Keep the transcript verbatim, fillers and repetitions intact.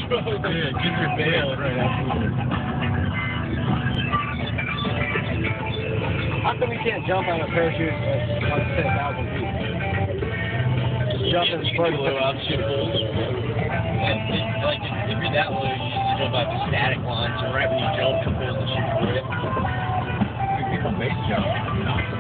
Yeah, get your bail right afterwards. How come you can't jump out of a parachute at, like, say, a thousand feet? Just jump in front of blow out shit holes. Yeah, it, like, if, if you're that low, you just jump out the static line, so right when you jump, it pulls the shit for you. People make jump.